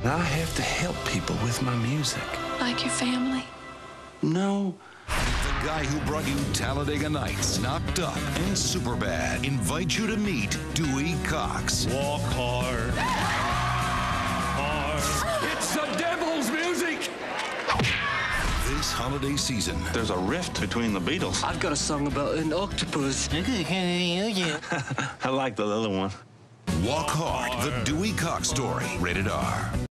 I have to help people with my music. Like your family? No. The guy who brought you Talladega Nights, Knocked Up, and Superbad invites you to meet Dewey Cox. Walk hard. Hard. It's the devil's music! This holiday season, There's a rift between the Beatles. I've got a song about an octopus. I like the little one. Walk Hard, the Dewey Cox Story. Rated R.